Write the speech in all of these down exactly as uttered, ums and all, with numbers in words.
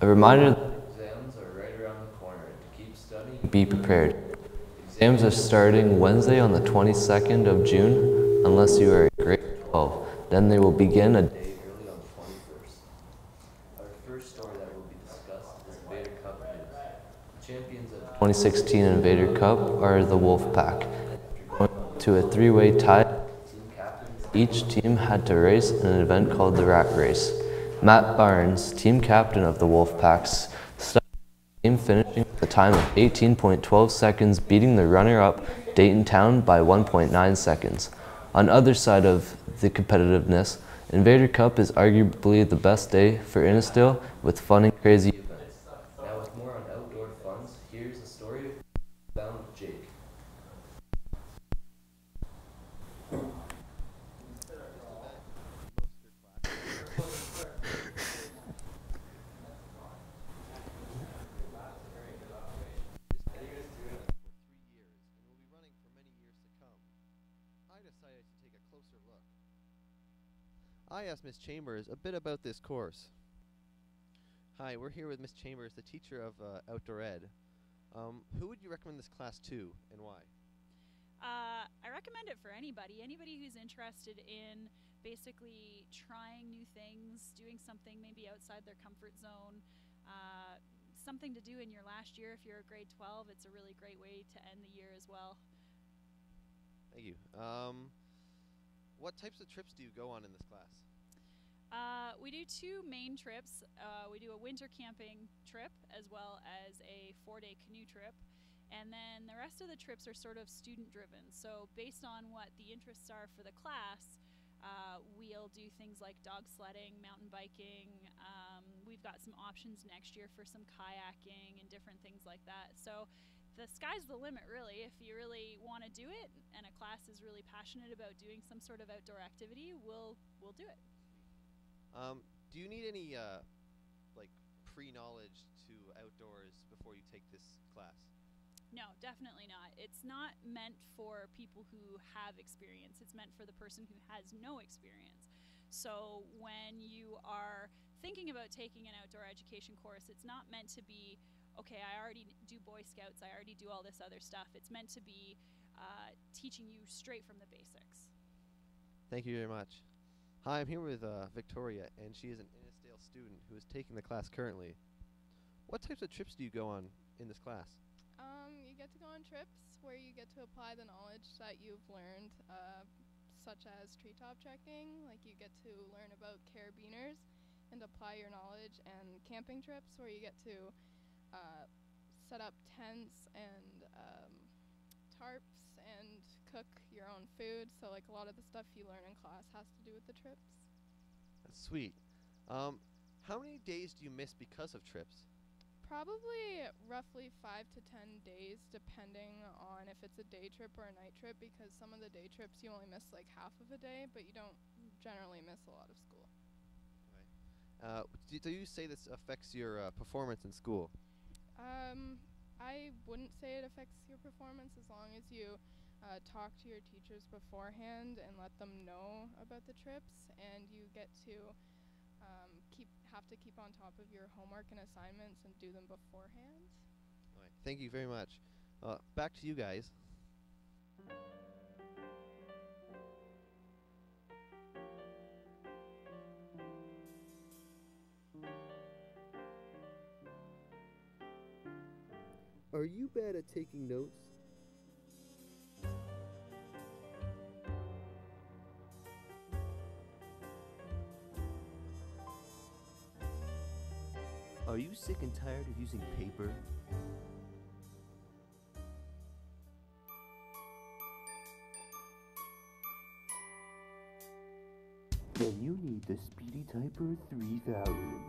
A reminder that exams are right around the corner. To keep studying, be prepared. Exams are starting Wednesday on the twenty-second of June, unless you are in grade twelve. Then they will begin a day early on the twenty-first. Our first story that will be discussed is Invader Cup news. The champions of twenty sixteen Invader Cup are the Wolfpack. After going to a three-way tie, team captains, each team had to race in an event called the Rat Race. Matt Barnes, team captain of the Wolfpacks, started the game finishing with a time of eighteen point one two seconds, beating the runner-up Dayton Town by one point nine seconds. On the other side of the competitiveness, Invader Cup is arguably the best day for Innistil, with fun and crazy events. Now with more on outdoor funs, here's a story about Jake. I asked Miss Chambers a bit about this course. Hi, we're here with Miss Chambers, the teacher of uh, outdoor ed. Um, who would you recommend this class to, and why? Uh, I recommend it for anybody. Anybody who's interested in basically trying new things, doing something maybe outside their comfort zone, uh, something to do in your last year. If you're a grade twelve, it's a really great way to end the year as well. Thank you. Um, what types of trips do you go on in this class? Uh, we do two main trips. Uh, we do a winter camping trip as well as a four-day canoe trip. And then the rest of the trips are sort of student-driven. So based on what the interests are for the class, uh, we'll do things like dog sledding, mountain biking. Um, we've got some options next year for some kayaking and different things like that. So the sky's the limit, really. If you really want to do it and a class is really passionate about doing some sort of outdoor activity, we'll, we'll do it. Um, do you need any uh, like pre-knowledge to outdoors before you take this class? No, definitely not. It's not meant for people who have experience. It's meant for the person who has no experience. So when you are thinking about taking an outdoor education course, it's not meant to be, okay, I already do Boy Scouts, I already do all this other stuff. It's meant to be uh, teaching you straight from the basics. Thank you very much. Hi, I'm here with uh, Victoria, and she is an Innisdale student who is taking the class currently. What types of trips do you go on in this class? Um, you get to go on trips where you get to apply the knowledge that you've learned, uh, such as treetop trekking, like you get to learn about carabiners and apply your knowledge, and camping trips where you get to uh, set up tents and um, tarps and cook your own food. So like a lot of the stuff you learn in class has to do with the trips. That's sweet. Um, how many days do you miss because of trips? Probably roughly five to ten days, depending on if it's a day trip or a night trip, because some of the day trips you only miss like half of a day, but you don't generally miss a lot of school. Right. Uh, do, do you say this affects your uh, performance in school? Um, I wouldn't say it affects your performance as long as you uh, talk to your teachers beforehand and let them know about the trips, and you get to um, keep have to keep on top of your homework and assignments and do them beforehand. All right. Thank you very much. Uh, back to you guys. Are you bad at taking notes? Are you sick and tired of using paper? Then you need the Speedy Typer three thousand.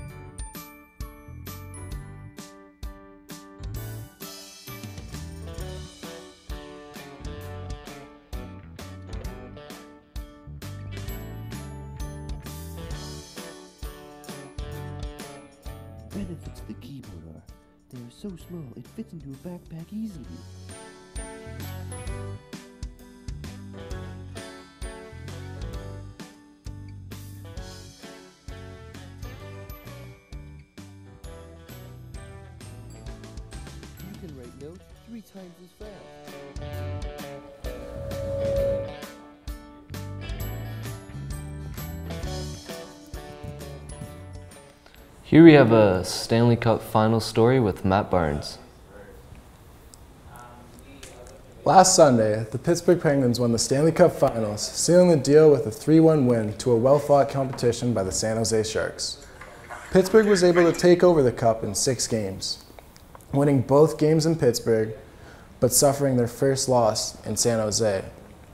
Benefits of the keyboard are, they are so small it fits into a backpack easily. note three times as fast. Here we have a Stanley Cup final story with Matt Barnes. Last Sunday, the Pittsburgh Penguins won the Stanley Cup Finals, sealing the deal with a three one win to a well-fought competition by the San Jose Sharks. Pittsburgh was able to take over the Cup in six games, winning both games in Pittsburgh, but suffering their first loss in San Jose.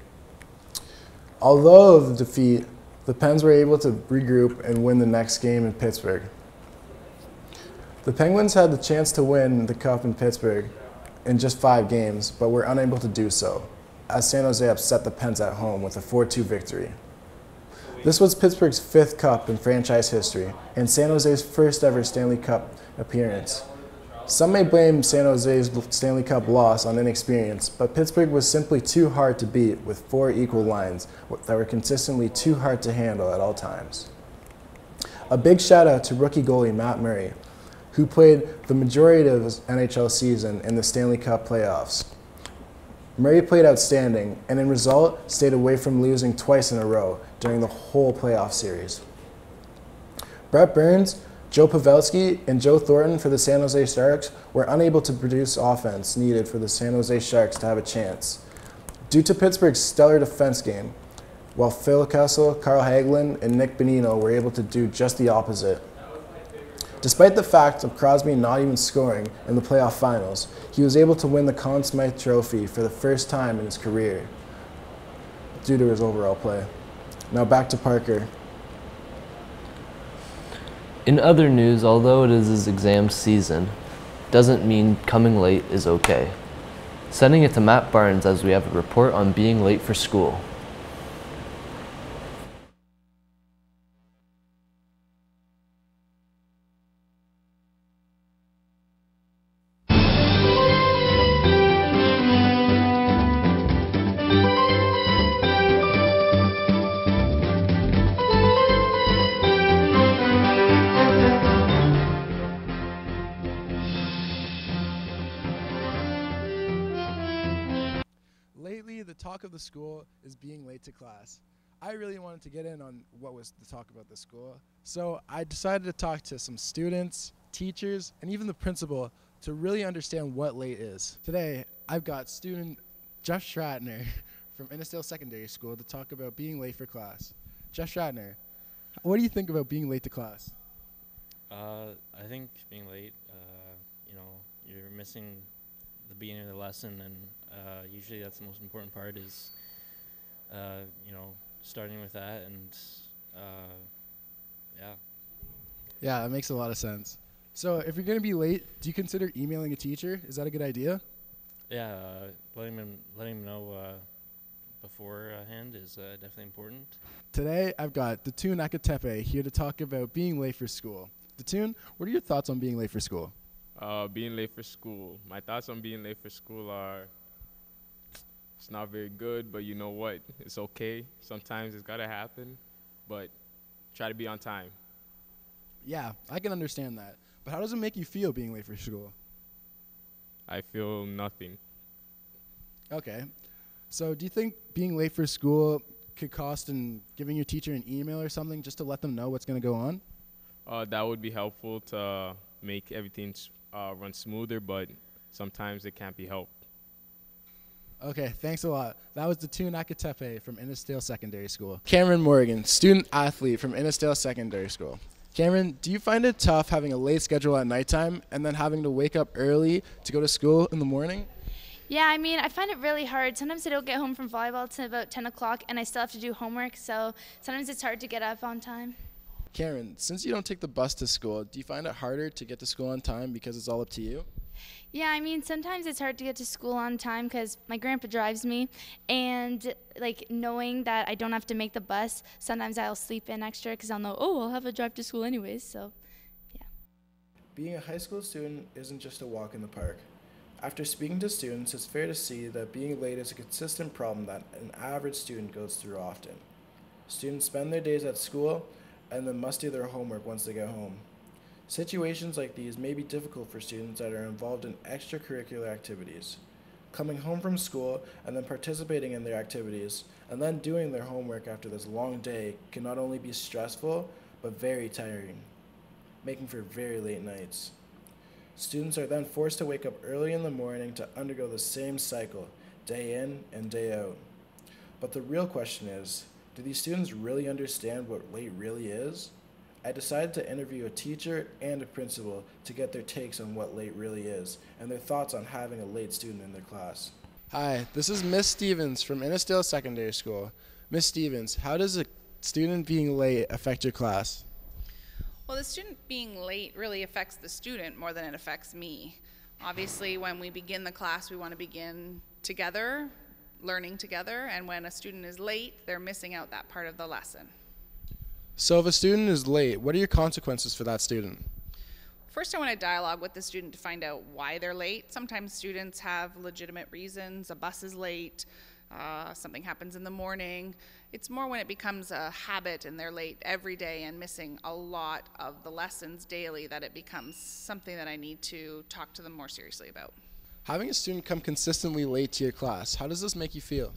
Although the defeat, the Pens were able to regroup and win the next game in Pittsburgh. The Penguins had the chance to win the Cup in Pittsburgh in just five games, but were unable to do so, as San Jose upset the Pens at home with a four two victory. This was Pittsburgh's fifth Cup in franchise history, and San Jose's first ever Stanley Cup appearance. Some may blame San Jose's Stanley Cup loss on inexperience, but Pittsburgh was simply too hard to beat with four equal lines that were consistently too hard to handle at all times. A big shout out to rookie goalie Matt Murray, who played the majority of his N H L season in the Stanley Cup playoffs. Murray played outstanding, and in result, stayed away from losing twice in a row during the whole playoff series. Brett Burns, Joe Pavelski, and Joe Thornton for the San Jose Sharks were unable to produce offense needed for the San Jose Sharks to have a chance, due to Pittsburgh's stellar defense game, while Phil Kessel, Carl Hagelin, and Nick Bonino were able to do just the opposite. Despite the fact of Crosby not even scoring in the playoff finals, he was able to win the Conn Smythe Trophy for the first time in his career due to his overall play. Now back to Parker. In other news, although it is his exam season, doesn't mean coming late is okay. Sending it to Matt Barnes as we have a report on being late for school. Lately, the talk of the school is being late to class. I really wanted to get in on what was the talk about the school, so I decided to talk to some students, teachers, and even the principal to really understand what late is. Today, I've got student Jeff Stratner from Innisdale Secondary School to talk about being late for class. Jeff Stratner, what do you think about being late to class? Uh, I think being late, uh, you know, you're missing the beginning of the lesson, and uh, usually that's the most important part is, uh, you know, starting with that, and uh, yeah. Yeah, that makes a lot of sense. So if you're going to be late, do you consider emailing a teacher? Is that a good idea? Yeah, uh, letting them letting them know uh, beforehand is uh, definitely important. Today, I've got Datun Akatepe here to talk about being late for school. Datun, what are your thoughts on being late for school? Uh, being late for school. My thoughts on being late for school are, it's not very good, but you know what? It's okay. Sometimes it's gotta happen, but try to be on time. Yeah, I can understand that. But how does it make you feel being late for school? I feel nothing. Okay. So do you think being late for school could cost in giving your teacher an email or something just to let them know what's going to go on? Uh, that would be helpful to make everything uh, run smoother, but sometimes it can't be helped. Okay, thanks a lot. That was Datun Akatepe from Innisdale Secondary School. Cameron Morgan, student athlete from Innisdale Secondary School. Cameron, do you find it tough having a late schedule at nighttime and then having to wake up early to go to school in the morning? Yeah, I mean, I find it really hard. Sometimes I don't get home from volleyball till about ten o'clock, and I still have to do homework, so sometimes it's hard to get up on time. Karen, since you don't take the bus to school, do you find it harder to get to school on time because it's all up to you? Yeah, I mean, sometimes it's hard to get to school on time because my grandpa drives me, and like knowing that I don't have to make the bus, sometimes I'll sleep in extra because I'll know, oh, I'll have a drive to school anyways, so yeah. Being a high school student isn't just a walk in the park. After speaking to students, it's fair to see that being late is a consistent problem that an average student goes through often. Students spend their days at school and then must do their homework once they get home. Situations like these may be difficult for students that are involved in extracurricular activities. Coming home from school and then participating in their activities and then doing their homework after this long day can not only be stressful, but very tiring, making for very late nights. Students are then forced to wake up early in the morning to undergo the same cycle, day in and day out. But the real question is, do these students really understand what late really is? I decided to interview a teacher and a principal to get their takes on what late really is and their thoughts on having a late student in their class. Hi, this is Miss Stevens from Innisdale Secondary School. Miss Stevens, how does a student being late affect your class? Well, the student being late really affects the student more than it affects me. Obviously, when we begin the class, we want to begin together, learning together, and when a student is late, they're missing out that part of the lesson. So if a student is late, what are your consequences for that student? First, I want to dialogue with the student to find out why they're late. Sometimes students have legitimate reasons. A bus is late, uh, something happens in the morning. It's more when it becomes a habit and they're late every day and missing a lot of the lessons daily that it becomes something that I need to talk to them more seriously about. Having a student come consistently late to your class, how does this make you feel?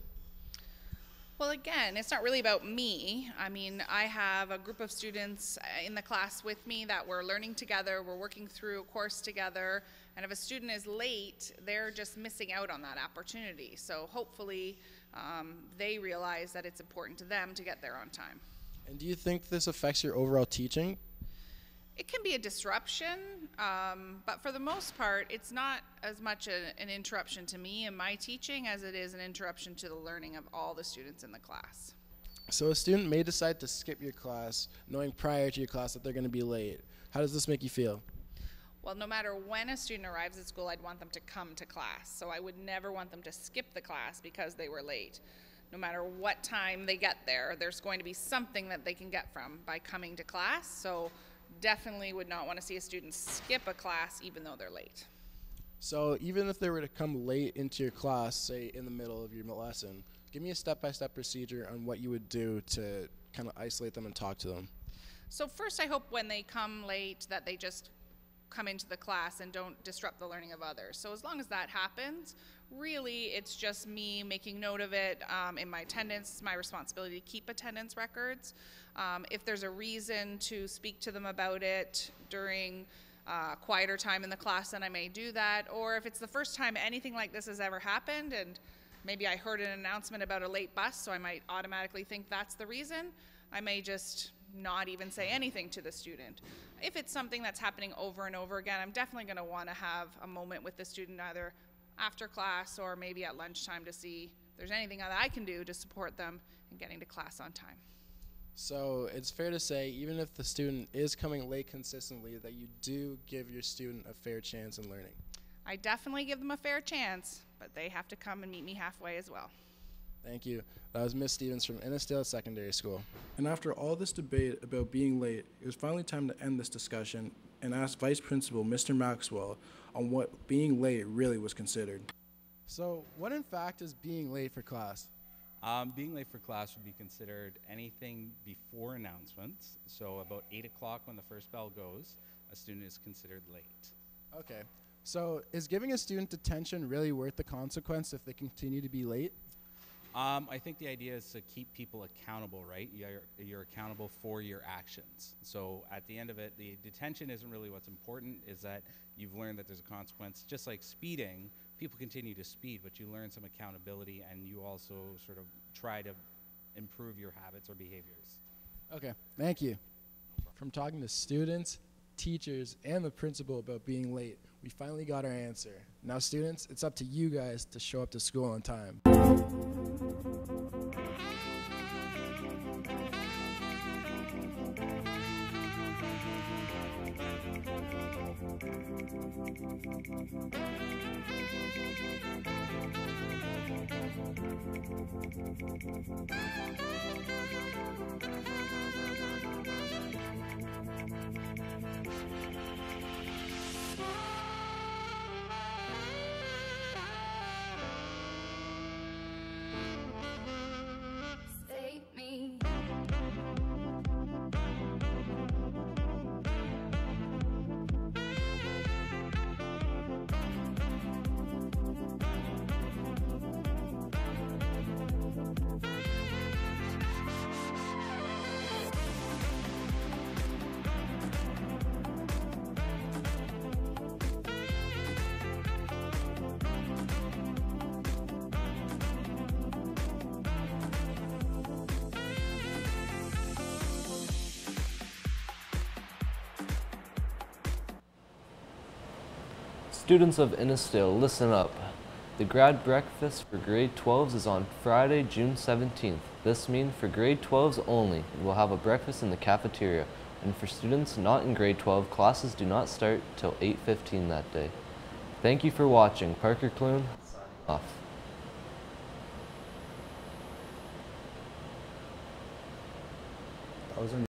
Well, again, it's not really about me. I mean, I have a group of students in the class with me that we're learning together, we're working through a course together, and if a student is late, they're just missing out on that opportunity. So hopefully um, they realize that it's important to them to get there on time. And do you think this affects your overall teaching? It can be a disruption, um, but for the most part, it's not as much a, an interruption to me and my teaching as it is an interruption to the learning of all the students in the class. So a student may decide to skip your class, knowing prior to your class that they're going to be late. How does this make you feel? Well, no matter when a student arrives at school, I'd want them to come to class. So I would never want them to skip the class because they were late. No matter what time they get there, there's going to be something that they can get from by coming to class. So definitely would not want to see a student skip a class even though they're late. So even if they were to come late into your class, say in the middle of your lesson, give me a step-by-step procedure on what you would do to kind of isolate them and talk to them. So first, I hope when they come late that they just come into the class and don't disrupt the learning of others. So as long as that happens, really it's just me making note of it um, in my attendance. It's my responsibility to keep attendance records. Um, if there's a reason to speak to them about it during uh, quieter time in the class, then I may do that. Or if it's the first time anything like this has ever happened and maybe I heard an announcement about a late bus, so I might automatically think that's the reason, I may just not even say anything to the student. If it's something that's happening over and over again, I'm definitely going to want to have a moment with the student either after class or maybe at lunchtime to see if there's anything that I can do to support them in getting to class on time. So it's fair to say, even if the student is coming late consistently, that you do give your student a fair chance in learning. I definitely give them a fair chance, but they have to come and meet me halfway as well. Thank you. That was Miss Stevens from Innisdale Secondary School. And after all this debate about being late, it was finally time to end this discussion and ask Vice Principal Mister Maxwell on what being late really was considered. So what in fact is being late for class? Um, being late for class would be considered anything before announcements. So about eight o'clock when the first bell goes, a student is considered late. Okay. So is giving a student detention really worth the consequence if they continue to be late? Um, I think the idea is to keep people accountable, right? You're, you're accountable for your actions. So at the end of it, the detention isn't really what's important, is that you've learned that there's a consequence. Just like speeding, people continue to speed, but you learn some accountability and you also sort of try to improve your habits or behaviors. Okay, thank you. From talking to students, teachers, and the principal about being late, we finally got our answer. Now students, it's up to you guys to show up to school on time. Save me. Students of Innisdale, listen up. The grad breakfast for grade twelves is on Friday, June seventeenth. This means for grade twelves only, we'll have a breakfast in the cafeteria. And for students not in grade twelve, classes do not start till eight fifteen that day. Thank you for watching. Parker Clune, signing off. That was